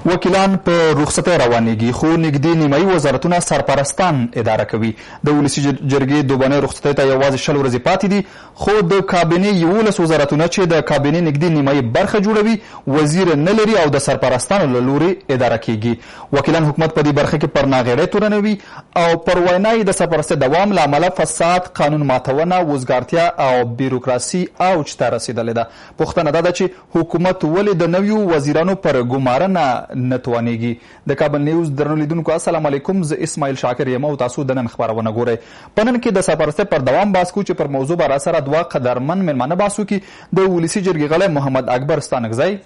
وکیلان په رخصتۍ روانېږي خو نږدې نیمایي وزارتونه سرپرستان اداره کوي. د ولسي جرګې دوبنۍ رخصتۍ ته یوازې 20 ورځې پاتې دي خو د کابینې 11 وزارتونه چې د کابینې نږدې نیمایي برخه جوړوي وزیر نه لري او د سرپرستانو له لورې اداره کیږي. وکیلان حکومت په دې برخه کې پر ناغېړۍ تورنوي او پر وینا یې د سرپرستۍ دوام له امله فساد، قانون ماتونه، وزګارتیا او بیروکراسي اوج ته رسېدلې ده. پوښتنه دا ده چې حکومت ولې د نویو وزیرانو پر ګمارنه نه توانېږي. د کابل نیوز درنو لیدونکو السلام علیکم، زه اسماعیل شاکر یم او تاسو د نن خبرونه ګورئ. په نن کې د سرپرستۍ پر دوام بحث کوو چې پر موضوع به راسره دوه قدرمن مېلمانه بحث وکړي. د ولسي جرګې غړی محمد اکبر ستانکزی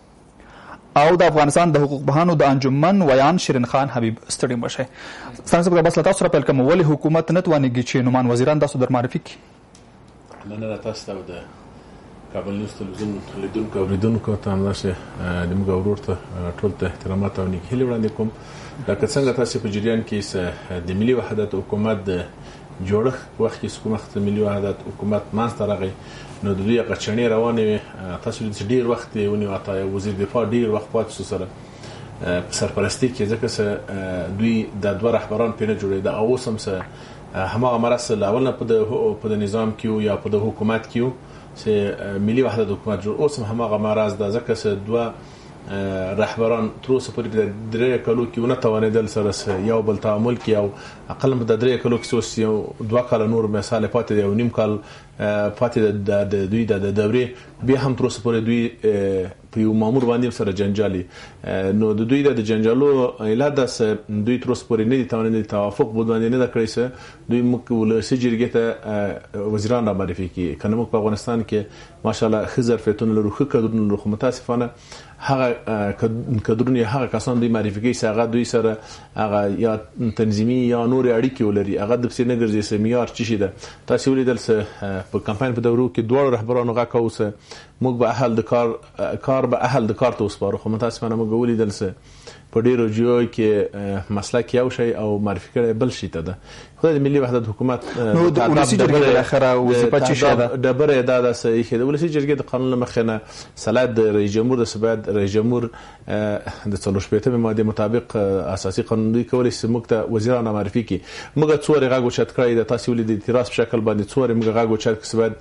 او د افغانستان د حقوق پوهانو د انجمن ویان شیرین خان حبیب. ستړي مه شئ. ستانکزی بس له تاسو سره پیل کوم. ولې حکومت نه توانېږي چې نومان وزیران تاسو در معرفي کړي؟ مننه تاسو ته د کابل نیوز تلویزیون لیدونکو او اوریدونکو ته همداسې د موږ ورور ته ټول ته احترامات او نیک هیلې وړاندې کوم. لکه څنګه تاسو په جریان کې د ملي وحدت حکومت د جوړښت وخت کې حکومت ملي وحدت حکومت منځته راغی نو د دوی غچڼې روانې وې. تاسو ډېر وخت ونیو، اته وزیر دفاع ډېر وخت پاتې سره په سرپرستۍ کې ځکه دوی د دوه رهبران پې نه جوړېده او اوس هم هماغه مرسته له اول نه په د نظام کې یا په د حکومت کې چې ملي وحدت حکومت جوړ اوس هم هماغه مرز ده ځکه دوه رهبران تر اوسه پورې په 3 کالو کې ونه توانېدل سره یو بل تعامل کې او اقل په 3 کالو کې اوس یو 2 کال نور مثال پاتې دی او نیم کال پاتې د دوی د دورې بیا هم تر اوسه پورې دوی په یو مامور باندې سره جنجالي. نو د دوی د جنجالو علت ده دوی تر اوسه پورې نه دي توانېدل توافق بود باندې نه کړی دوی موږ ولسي جرګې ته وزیران را معرفي کړي. کنه موږ په افغانستان کې ماشاءالله ښه ظرفیتونه لرو، ښه کادرونه لرو، خو متاسفانه هغه کادرونه هغه کسان دوی معرفي کوي چې هغه دوی سره هغه یا تنظیمي یا نور اړیکې ولري هغه د پسې نه ګرځي سمیار چی شي ده. تاسو ولیدل په کمپاین په دورو کې دوه رهبرانو غاکه اوسه موږ به اهل د کار به اهل د کار ته وسپارو، خو متاسفانه موږ ولیدل په ډیرو جوړ کې مسلک یو شی او معرفي کړي بل شي ته ده. خو د ملي وحدت حکومت نو د ولسي جرګې د اخره وظیفه چې شاده د بره ادا صحیح د ولسي جرګې د قانون مخنه صلاحیت د رئیس جمهور د سبد رئیس جمهور د 40 ماده مطابق اساسي قانون دی کولای چې موږ ته وزیران معرفي کړي. موږ څوره غاګو چت کړی د تاسو ولې د اعتراض په شکل باندې څوره موږ غاګو چت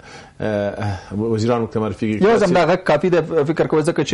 سبد وزیران موږ ته معرفي کړي. یو زم دا غاګ کافي د فکر کوي ځکه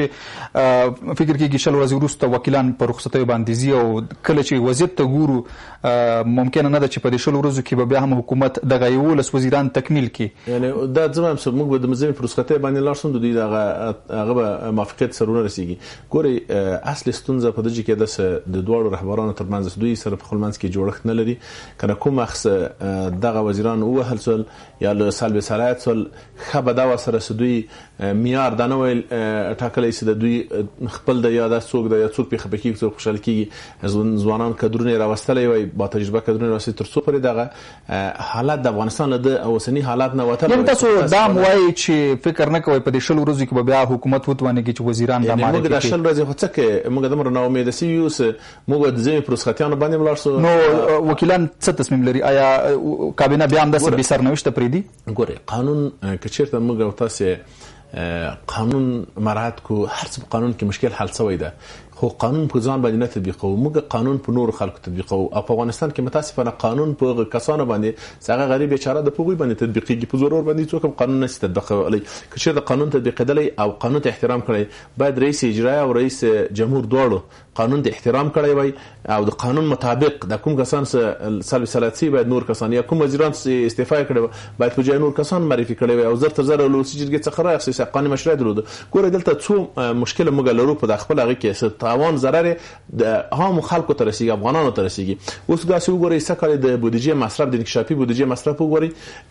چې فکر کېږي شل ورځې وروسته وکیلان په رخصتۍ باندې زی او کله چې وضعیت ته ګورو ممکن نه ده چې په دې شل ورځو کې به بیا هم حکومت دغه 11 وزیران تکمیل کړي. یعنی دا ځم موږ به د مزمن رخصتۍ باندې لارسون د دوی هغه به موافقت سرونه رسیږي. ګوري اصل ستونزه په دې کې د دوه رهبرانو ترمنځ دوی سره په خپل منځ کې جوړښت نه لري. کنه کوم مخص دغه وزیران او هلسل یا له سلب صلاحیت سل خبدا وسره دوی معیار د نوې ټاکلې چې د دوی خپل د یاد څوک د څوک په خبرې کې خوشاله کیږي ځوانان کډرونه راوستلې وي با تجربه کډرونه راوستي تر څو پرې دغه حالات د افغانستان له اوسنی حالات نه وته. یعنی تاسو دا موایي چې فکر نه کوئ په دې شل ورځو کې به بیا حکومت وتوانېږي چې وزیران د معرفي موږ د شل ورځې خو څه موږ د مرنه امید سي یوس موږ د ځینې پروسختیانو باندې ملارسو. نو وکیلان څه تصمیم لري؟ آیا کابینه بیا هم د سر سرنوشت پریدي؟ ګوري قانون کچیرته موږ تاسو قانون مراعات کو هر څه قانون کې مشکل حل شوی ده خو قانون په ځان باندې نه تطبیقو. موږ قانون په نور خلکو تطبیقو او په افغانستان کې متاسفانه قانون په کسانو باندې څنګه غریب بیچاره د پوغوي باندې تطبیقيږي په زور باندې څوک قانون نه تطبیقوي. کچې د قانون تطبیقېدلی او قانون ته احترام کړی باید رئیس اجرایه او رئیس جمهور دواړو قانون ته احترام کړی وي او د قانون مطابق د کوم کسان سلب صلاحیت باید نور کسان یا کوم وزیران استعفا کړي باید په ځای نور کسان معرفي کړي وي او زر تر زر له سجلګي څخه راځي قانوني مشروعیت درلود. ګوره دلته څو مشکل موږ لرو په خپل هغه کې تاوان ضرر د عام خلکو ته رسیږي افغانانو ته رسیږي. اوس دا څه وګورئ سکه د بودیجه مصرف د انکشافي بودیجه مصرف وګورئ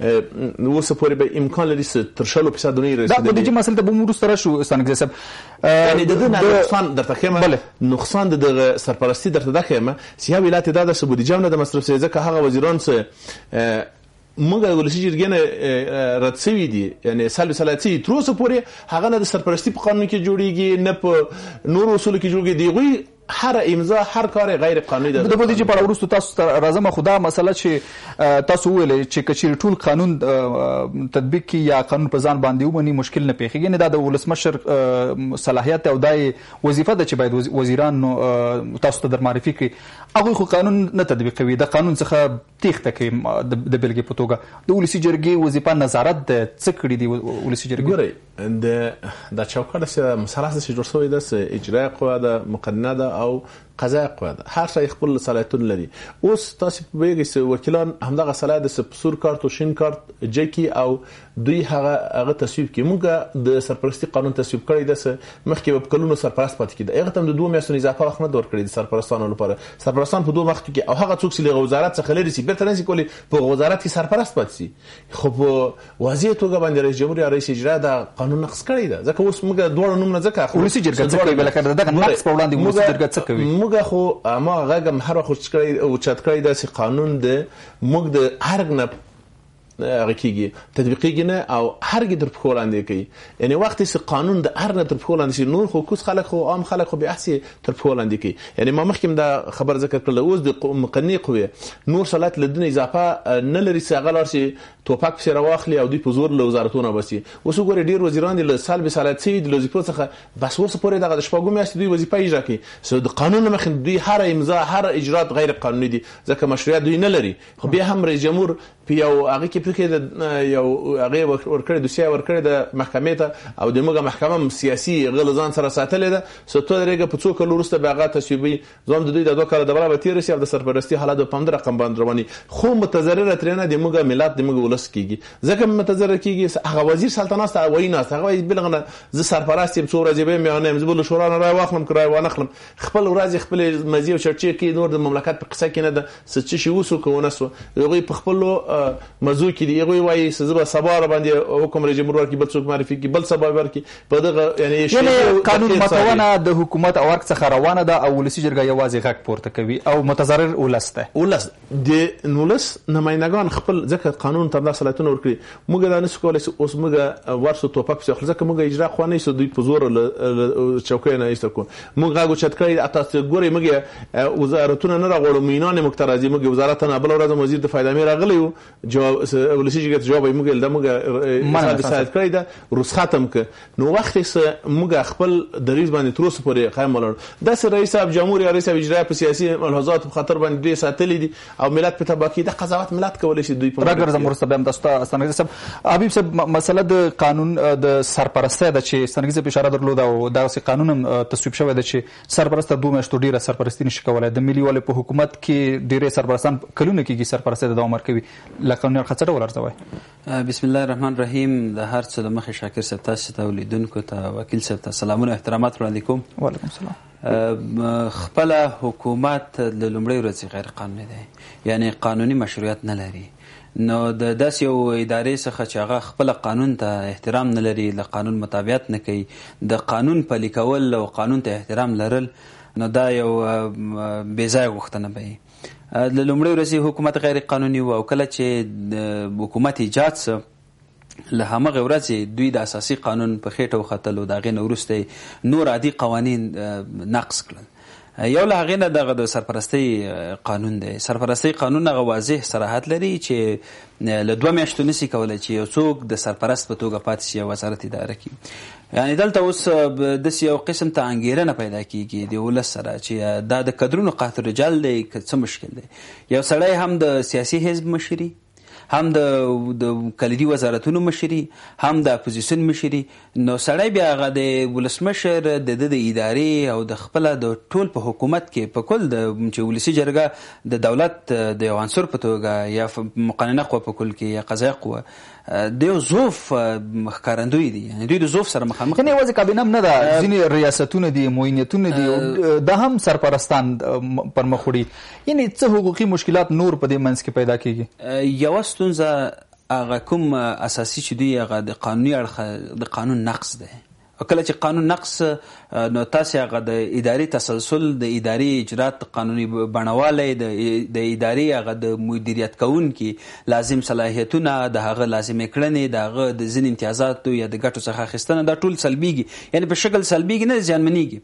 اوس پورې به امکان لري تر 60% نه رسیدي. دا بودیجه مسله ته به موږ سره شو ستانګ صاحب یعنی د نقصان درته خیمه نقصان د سرپرستی درته د خیمه سیاه ولایت د بودیجه نه د مصرف ځکه هغه وزیران څه موږ ولسی جرګې نه رد شوی دي یعنی سلب صلاحیت تر اوسه پورې هغه نه د سرپرستی په قانون کې جوړیږي نه په نور اصول کې جوړیږي. دی هر امضا هر کار غیر قانوني ده. د بودیجې په اړه وروسته تاسو ته راځم، خو دا مسله چې تاسو وویلې چې که چیرې ټول قانون تطبیق کړي یا قانون په ځان باندې ومني مشکل نه پیښیږي. یعنې دا د ولسمشر صلاحیت او دا وظیفه ده چې باید وزیران تاسو ته در معرفي کړي. هغوی خو قانون نه تطبیقوي، د قانون څخه تېښته کوي. د بېلګې په توګه د ولسي جرګې وظیفه نظارت ده. څه کړي دي ولسي جرګې؟ ګورئ دا چوکاټ چې مثلث چې جوړ شوی ده، اجرایي قوه ده، مقننه ده او قضایي قوه ده. هر شی خپل صلاحیتونه لري. اوس تاسو پوهیږئ چې وکیلان همدغه صلاحیت د سور کارت او شین کارت جکی او دوی هغه تصویب کړي. موږ د سرپرستی قانون تصویب کړی ده، مخکې په کلونو سرپرست پاتې کېده. هغه ته د 2 میاشتو اضافه وخت نه ورکړی د سرپرستانو لپاره. سرپرستان په 2 وخت کې او هغه څوک چې له وزارت څخه لري چې بیرته نه شي کولی په وزارت کې سرپرست پاتې شي. خو په واضح توګه باندې رئیس جمهور یا رئیس اجرا د قانون نقض کړی ده. ځکه اوس موږ دوه نومونه ځکه ولسي جرګه څه کوي؟ بلکې دغه نقض په وړاندې ولسي جرګه څه کوي؟ موږ خو ما غږم هر وخت کړی او چت کړی دا چې قانون د موږ د هر نه هغه کېږي تطبیقیږي نه او هرګي در په وړاندې کوي. یعنی وخت چې قانون د هر نه تر په وړاندې شي، نور خو کوس خلک خو عام خلک خو به احسي تر په وړاندې کوي. یعنی ما مخکې دا خبر ذکر کړل، اوس د مقننه قوه نور صلاحیت لدن اضافه نه لري چې هغه لار شي توپک په راواخلي او دوی په زور له وزارتونو بسي. اوس وګوره ډیر وزیران د سال به صلاحیت سي د وظیفو څخه بس ورسره پورې دغه شپږم میاشتې دوی وظیفه اجرا کوي. د قانون مخې دوی هر امضا هر اجرات غیر قانوني دي، ځکه مشروعیت دوی نه لري. خو بیا هم رئیس جمهور په یو هغه کې پکې یو هغه ورکړی دوسیه ورکړی د محکمې ته او د موږ محکمه سیاسي غلظان سره ساتلې ده. ستو درېګه په څو کلو وروسته به هغه تصویبي زوم د دوی د 2 کال د برابر تیر سي او د سرپرستی حالت په 15 رقم باندې رواني. خو متضرر ترنه د موږ ملت د موږ ولس کیږي. ځکه متضرر کیږي هغه وزیر سلطنت ته وای نه هغه بلغنه ز سرپرست یم څو ورځې به میانه مزبل شورا نه راي واخلم کرای و نخلم خپل ورځ خپل مزي او چرچې کې نور د مملکت په قصه کې نه ده څه شي وسو کوونه سو هغه په خپل مزو کې دی هغه وای سبا سبا باندې حکم رئیس جمهور کې بل څوک معرفي کې بل سبا ورکی په دغه یعنی قانون متونه د حکومت او ورک څخه روانه ده او ولسی جرګه یوازې غږ پورته کوي او متضرر ولسته ولس د نولس نمائندگان خپل ځکه قانون تر صلاحیتونه ورکړي. موږ دا نس کولای اوس موږ ورسو توپک څخه ځکه موږ اجرا خو نه سو دوی په زور چوکۍ نه ایستل کو. موږ غاغو چت کړی تاسو ګورئ موږ وزارتونه نه راغړو مینان مقترضي موږ وزارت نه بل ورځ وزیر د فایده مې راغلی او جواب ولسی جرګه جواب موږ د موږ ساعت کړی دا روس ختم ک نو وخت موږ خپل دریز باندې تر اوسه پورې قائم ولر د رئیس جمهور یا رئیس اجرا په سیاسي ملحوظات په خطر باندې دوی ساتلې دي او ملت په تباکی د قضاوت ملت کولای شي دوی په راګرځم ورسته به تاسو ته استنګز صاحب حبیب صاحب مسله د قانون د سرپرستی د چې استنګز په اشاره درلود او دا قانون تصویب شوی د چې سرپرست 2 میاشتو ډیره سرپرستی نشي کولای د ملي والي په حکومت کې ډیره سرپرستان کلونه کېږي سرپرستی د دوام ورکوي لکه خطر ولرځوي. بسم الله الرحمن الرحیم. د هر څه د مخه شاکر صاحب تاسو ته ولیدونکو ته وکیل صاحب ته سلامونه احترامات وړاندې کوم. وعلیکم السلام. خپل حکومت د لومړۍ ورځې غیر قانوني دی یعنی قانوني مشروعیت نه لري. نو د داس یو ادارې څخه چې هغه خپل قانون ته احترام نه لري له قانون مطابقت نه کوي د قانون پلي کول او قانون ته احترام لرل نو دا یو بې ځایه غوښتنه به د لومړۍ ورځې حکومت غیر قانوني و او کله چې حکومت ایجاد څه له همغه ورځې دوی د اساسي قانون په خېټه وختلو د هغې نه وروسته نور عادي قوانین نقض کړل. یو له هغې نه دغه د سرپرستۍ قانون دی. سرپرستۍ قانون هغه واضح صراحت لري چې له 2 میاشتو نشي کولی چې یو څوک د سرپرست په توګه پاتې شي او وزارت اداره کړي. یعنی دلته اوس داسې یو قسم ته انګېرنه پیدا کېږي د ولس سره چې دا د قدرونو قحط رجال دی که څه مشکل دی. یو سړی هم د سیاسي حزب مشري هم د کلیدي وزارتونو مشري هم د اپوزیسیون مشري نو سړی بیا هغه د ولسمشر د ادارې او د خپل د ټول په حکومت کې په کل د چې ولسي جرګه د دولت د یو عنصر په توګه یا مقننه قوه په کل کې یا قضایي قوه د یو ضعف ښکارندوی دي یعنی دوی د ضعف سره مخامخ یعنی یوازې کابینه هم نه ده ځینې ریاستونه دي معینیتونه دي دا هم سرپرستان پر مخ وړي یعنی څه حقوقي مشکلات نور په دې منځ کې پیدا کېږي. یوه ستونزه هغه کوم اساسي چې دوی هغه د قانوني اړخ د قانون نقض دی او کله چې قانون نقص نو تاسو هغه د اداري تسلسل د اداري اجرات قانوني بڼوالی د اداري هغه د مدیریت کوونکي لازم صلاحیتونه د هغه لازمې کړنې د هغه د ځینې امتیازاتو یا د ګټو څخه اخیستنه دا ټول سلبیږي یعنی په شکل سلبیږي نه زیانمنیږي.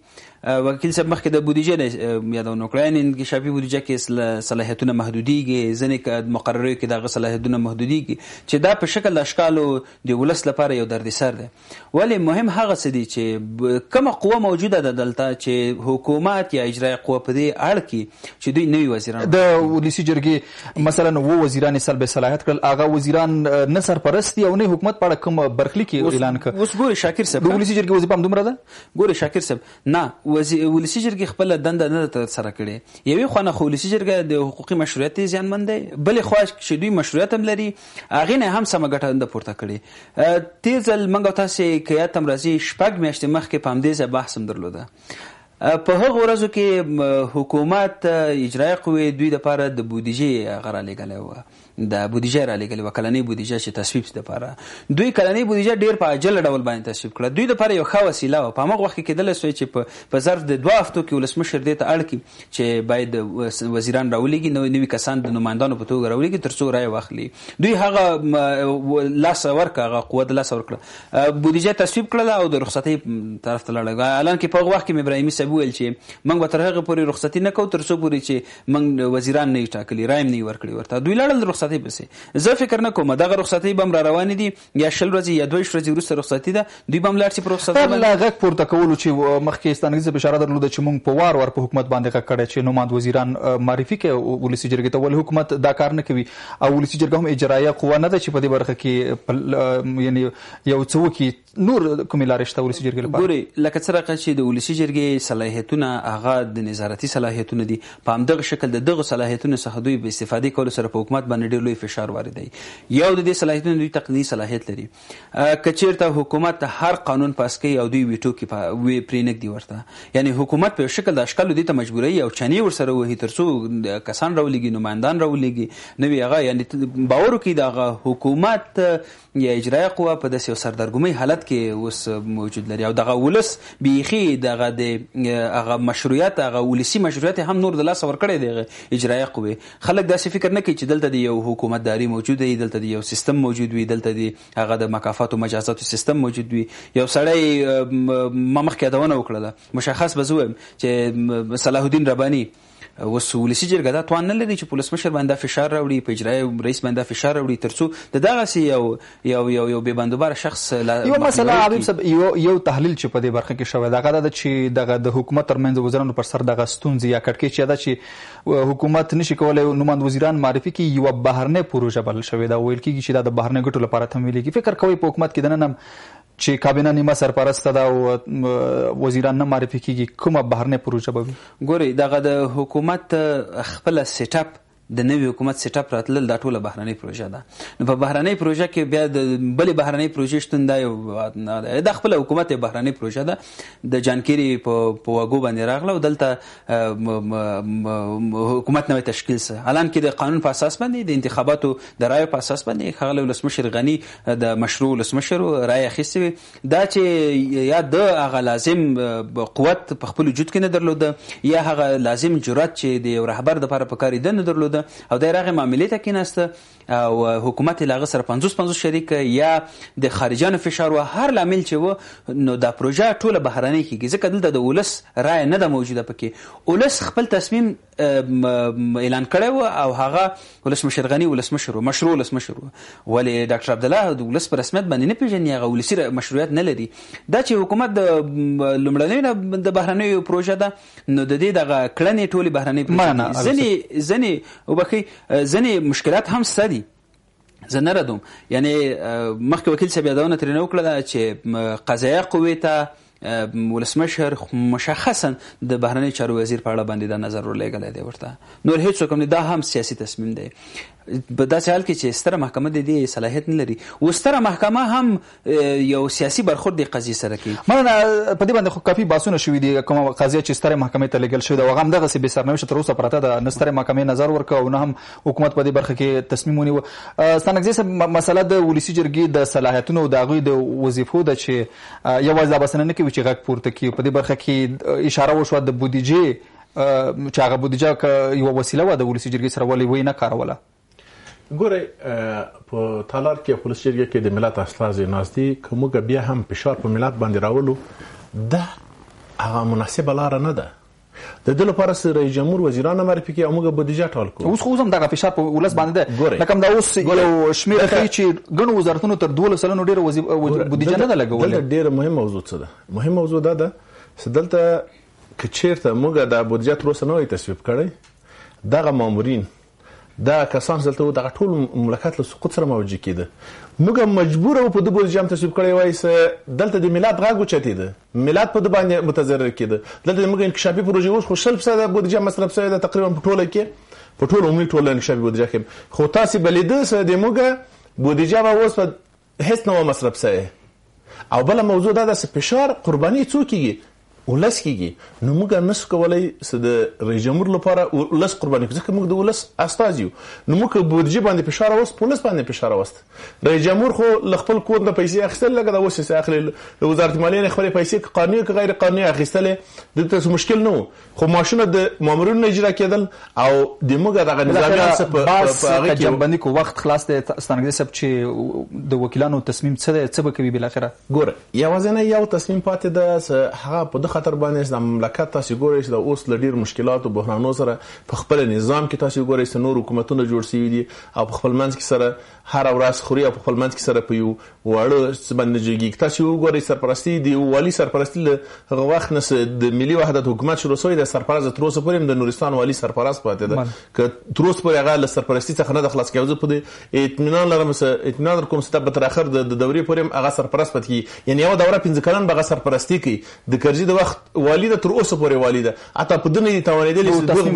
وکیل صاحب مخکې د بودیجې نه یادونه وکړه، یعنې انکشافي بودیجه کې صلاحیتونه محدودیږي، ځینې مقرریو کې دغه صلاحیتونه محدودیږي چې دا په شکل د اشکالو د ولس لپاره یو دردسر دی. ولې مهم هغه څه دي چې کومه قوه موجوده ده دلته چې حکومت یا اجرایي قوه په دې اړه کې چې دوی نوي وزیران د ولسي جرګې مثلا و وزیران سلب صلاحیت کړل، هغه وزیران نه سرپرستی او نه حکومت په اړه کوم برخلیک اعلان کړ. اوس ګوري شاکر صاحب د ولسي جرګې وظیفه هم دومره ده. ګوري شاکر صاحب نه ولسي جرګې خپل دنده نه ترسره کړې. یوې خوا نه خو ولسي جرګه د حقوقي مشروعیت زیانمن دی، بلې خوا چې دوی مشروعیت هم لري هغې نه هم سمه ګټه نه پورته کړې. تېر ځل موږ او تاسې که یاد هم راځي 6 میاشتې مخکې په همدې ځای بحث هم درلوده. په هغو ورځو کې حکومت اجرایي قوې دوی دپاره د بودیجې هغه رالیږلی وه، د بودیجه رالیږلې وه، کلنۍ بودیجه چې تصویب دپاره دوی کلنۍ بودیجه ډېر په عاجله ډول باندې تصویب کړه. دوی دپاره یو ښه وسیله وه. په همغه وخت کې کېدلی سوی چې په ظرف د 2 هفتو کې ولسمشر دې ته اړ کړي چې باید وزیران راولېږي، نوي کسان د نمایندانو په توګه راولېږي تر څو رایه واخلي. دوی هغه لاسه ورکړه، هغه قوه د لاسه ورکړه، بودیجه تصویب کړله او د رخصتۍ طرف ته لاړه. الان کې په هغه وخت کې ابراهیمي صاحب وویل چې موږ به تر هغه پورې رخصتي نه کوو تر څو پورې چې موږ وزیران نه یې ټاکلي، رایه هم نه یې ورکړې ورته. دوی لاړل د رخصتۍ پسې. زه فکر نه کوم دغه رخصتۍ به هم را روانې دي یا 20 ورځې یا 22 ورځې وروسته رخصتي ده، دوی به هم لاړ شي په رخصتۍ باندې. لا غږ پورته کولو چې مخکې ستانکزي صاحب اشاره درلوده چې موږ په وار په حکومت باندې غږ کړی چې نوماند وزیران معرفي کړي ولسي جرګې ته، ولې حکومت دا کار نه کوي او ولسي جرګه هم اجرایه قوه نه ده چې په دې برخه کې یعنی یو څه وکړي. نور کومې لارې شته ولسي جرګې لپاره؟ ګورئ لکه څرنګه چې د ولسي جرګې صلاحیتونه هغه د نظارتي صلاحیتونه دي، په همدغه شکل د دغه صلاحیتونو څخه دوی په استفادې کولو سره په حکومت باندې ډېر لوی فشار واردوي. یو د دې صلاحیتونو دوی تقنیني صلاحیت لري. که چېرته حکومت هر قانون پاس کوي او دوی ویټو کې پرې نږدي ورته، یعنې حکومت په یو شکل د اشکالو دې ته مجبوروي او چنې ورسره وهي تر څو کسان راولېږي، نمایندان راولېږي، نوي هغه یعنې باور وکړي دغه حکومت یا اجرایه قوه په داسې یو سردرګمۍ حالت کې اوس موجود لري او دغه ولس بیخي دغه د هغه مشروعیت، هغه ولسي مشروعیت هم نور د لاسه ورکړی دی اجرایه قوې. خلک داسې فکر نه کوي چې دلته د یو حکومتداري موجود وي، دلته د یو سیستم موجود وي، دلته د هغه د مکافاتو مجازاتو سیستم موجود وي. یو سړی ما مخکې یادونه وکړله، مشخص به زه وایم چې صلاح الدین رباني اوس ولسي جرګه دا توان نه لري چې په ولسمشر باندې فشار راوړي، په اجرایي رئیس باندې فشار راوړي تر څو د دغسې یو بې بندوباره شخص یو مسله حبیب صاحب یو تحلیل چې په دې برخه کې شوی دغه ده چې دغه د حکومت ترمنځ وزیرانو پر سر دغه ستونزې یا کړکېچ چې دا چې حکومت نشي کولی نوماند وزیران معرفي کړي، یوه بهرنۍ پروژه بلل شوې ده، ویل کېږي چې دا د بهرنۍ ګټو لپاره تمویلېږي. فکر کوئ په حکومت کې دننه چې کابینه نیمه سرپرسته ده او وزیران نه معرفي کېږي، کومه بهرنۍ پروژه به وي؟ ګورئ دغه د حکومت خپله سیټ اپ د نوي حکومت سیټ اپ راتلل دا ټوله بهرنۍ پروژه ده. نو په بهرنۍ پروژه کې بیا د بلې بهرنۍ پروژې شتون دا یو دا خپله حکومت یې بهرنۍ پروژه ده. د جانکيري په واګو باندې راغله او دلته حکومت نوی تشکیل سه. الان کې د قانون په اساس باندې د انتخاباتو د رایو په اساس باندې ښاغلی ولسمشر غني د مشروع ولسمشر رایه اخیستې وي. دا چې یا د هغه لازم قوت په خپل وجود کې نه درلوده یا هغه لازم جرأت چې د یو رهبر دپاره په کار یې نه درلوده او دی راغی معاملې ته کېناسته او حکومت یې له هغه سره 50-50 شریک یا د خارجیانو فشار و هر لامل چې و، نو دا پروژه ټوله بهرنۍ کېږي ځکه دلته د ولس رایه نه ده موجوده پکې. ولس خپل تصمیم اعلان کړی و او هغه ولسمشر غني ولسمشر و، مشروع ولسمشر و، ولې ډاکټر عبدالله د ولس په رسمیت باندې نه پېژني، هغه ولسي مشروعیت نه لري. دا چې حکومت د لومړنیو نه د بهرنیو پروژه ده نو د دې دغه کړنې ټولې بهرنۍ پروژې ځینې وبخي ځینې مشکلات هم شته دي، زه نه ردوم. یعنې مخکې وکیل صاحب یادونه ترېنه وکړله چې قضایه قوې ته ولسمشر مشخصا د بهرنۍ چارو وزیر په اړه باندې دا نظر ورلېږلی دی ورته، نور هېڅوک هم نه. دا هم سیاسي تصمیم دی په داسې حال کې چې ستره محکمه د دې صلاحیت نه لري و ستره محکمه هم یو سیاسي برخورد د قضیې سره کوي. مننه. په دې باندې خو کافي بحثونه شوي دي، کومه قضیه چې سترې محکمې ته لېږل شوې ده هغه هم دغسې بې سرنوشته تر اوسه پرته ده، نه سترې محکمې نظر ورکړه او نه هم حکومت په دې برخه کې تصمیم ونیوه. ستانکزي صاحب مسله د ولسي جرګې د صلاحیتونو او د هغوی د وظیفو ده چې یوازې دا بسنه نه کوي چې غږ پورته کړي. په دې برخه کې اشاره وشوه د بودیجې چې هغه بودیجه یوه وسیله وه د ولسي جرګې سره، ولې ویې نه کاروله؟ ګورئ په تالار کې ولسي جرګې کې د ملت استازي ناست دي، که موږ بیا هم فشار په ملت باندې راولو دا هغه مناسبه لاره نه ده. د دې لپاره رئیس جمهور وزیران معرفي کوي او موږ بودیجه ټاکل کوو. اوس هم دغه فشار په ولس باندې ده، لکه دا اوس یو شمېر ښیي چې ګڼو وزارتونو تر 12 سلنو ډېره بودیجه نه ده لګولې. دلته ډېره مهم موضوع څه ده؟ مهم موضوع دا ده چې دلته که چېرته موږ دا بودیجه تر اوسه نه وای تصویب کړی، دغه مامورین دا کسان دلته دغه ټول مملکت له سقوط سره مواجه کېده. موږ مجبور وو په دې بودیجه هم تصویب کړی وای چې دلته د ملت غږ اوچتېده، ملت په دې باندې متضرر کېده. دلته موږ انکشافي پروژې اوس خو 100% بودیجه مصرف شوې ده تقریبا په ټوله کې، په ټول عمومي ټوله انکشافي بودیجه کې. خو تاسو بلیده سره د موږ بودیجه به اوس په هیڅ نه مصرف شوې. او بل موضوع دا ده چې فشار قرباني څوک کیږي؟ ولس کیږي. نو موږ نشو کولای چې د رئیس جمهور لپاره ولس قرباني کړو، ځکه موږ د ولس استازي یو. نو موږ بودیجه باندې فشار واست، ولس باندې فشار واست. رئیس جمهور خو خپل کور نه پیسې اخیستل لګا د وسه اخلي، وزارت مالیه خپل پیسې قانوني که غیر قانوني اخیستل دته مشکل نه، خو ماشونه د مامورینو اجرا کېدل او د موږ دغه نظامیان په هغه جنبندي کو وخت خلاص د ستانګدي سب چې د وکیلانو تصمیم څه به کوي بل اخره. ګوره یوازینی یو تصمیم پاتې ده، هغه په خطر باندې د مملکت تاسو ګورئ چې د اوس لډیر مشکلات او بحرانونو سره په خپل نظام کې تاسو ګورئ چې نور حکومتونه جوړ شوي دي او په خپل منځ کې سره هر ورځ خوري او په خپل منځ کې سره په یو وړو باندې جګی تاسو ګورئ سرپرستی دی والی سرپرستی له وخت نه د ملي وحدت حکومت شروع شوی د سرپرست تر اوسه پورې د نورستان والی سرپرست پاتې ده که تر اوسه پورې هغه له سرپرستی څخه نه د خلاص کېږي. په دې اطمینان لرم چې اطمینان کوم چې تر اخر د دورې پورې هغه سرپرست پاتې کیږي، یعنی یو دوره 15 کلن به سرپرستی کوي. د کرزي د وخت والی تر اوسه پورې والی ده اته په دنیا توانیدل چې دوه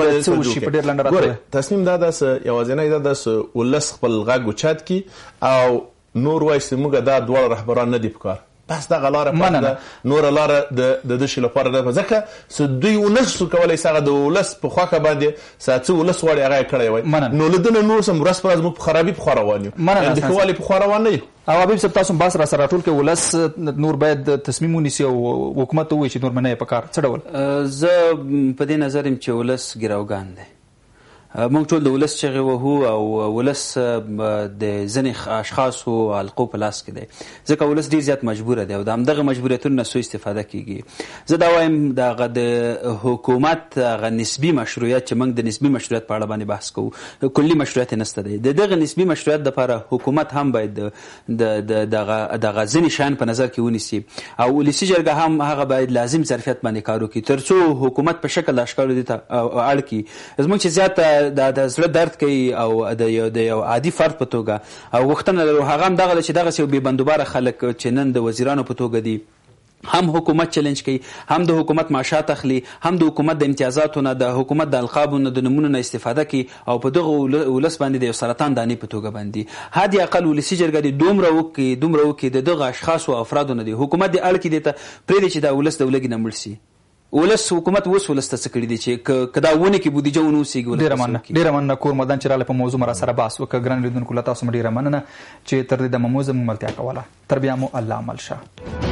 باندې تصمیم دا ده چې یوازینی دا ده چې ولس خپل غږ اوچت کی او نور وایي چې موږ دا دوه رهبران نه دی پکار، بس دا غلاره پاتې نور لاره د شي لپاره ده، ځکه چې دوی ونشو کولای څنګه د ولس په خواکه باندې ساتو ولس وړي هغه کړی وای. نو لدنه نور سم ورس پر موږ خرابې په خوروانیو د خوالي په خوروانې او حبیب صاحب تاسو باس را سره ټول کې ولس نور باید تصمیم ونیسي او حکومت وایي چې نور منه په کار څه ډول. زه په دې نظر يم چې ولس ګراوګان دی، موږ ټول د ولس چغې وهو او ولس د ځینې اشخاصو حلقو په لاس کې دی، ځکه ولس ډېر زیات مجبوره دی او د همدغه مجبوریتونو نه سوء استفاده کیږي. زه دا وایم دغه د حکومت هغه نسبي مشروعیت چې موږ د نسبي مشروعیت په اړه باندې بحث کوو، کلي مشروعیت نشته دی. دغه نسبي مشروعیت لپاره حکومت هم باید دغه ځینې شیان په نظر کې ونیسي او ولسي جرګه هم هغه باید لازم ظرفیت باندې کار وکړي تر څو حکومت په شکل د اشکالو دي ته اړ کړي. زموږ چې زیاته د زړه درد کوي او د یو عادي فرد په توګه او غوښتنه لرو هغه هم دغه چې دغه یو بې بندوباره خلک چې نن د وزیرانو په توګه دي هم حکومت چیلنج کوي، هم د حکومت معاشات اخلي، هم د حکومت د امتیازاتو نه د حکومت د القابونو د نمونو نه استفاده کوي او په دغه ولس باندې د یو سرطان دانې په توګه باندې هدي اقل ولسي جرګه دي دومره وکي دغه اشخاص او افرادو نه دي حکومت د اړ کې دي ته پرې چې د ولس د ولګي نه مړ شي. ولس حکومت اوس ولس ته څه کړي دي چې کدا ونه کې بودیجه ونه وسیږي. ډیره مننه کور مدان چې رااله په موضوع مرا سره باس وکړه. ګران لیدونکو له تاسو ډیره مننه چې تر دې د موضوع ملتیا کوله. تر بیا مو الله عمل شه.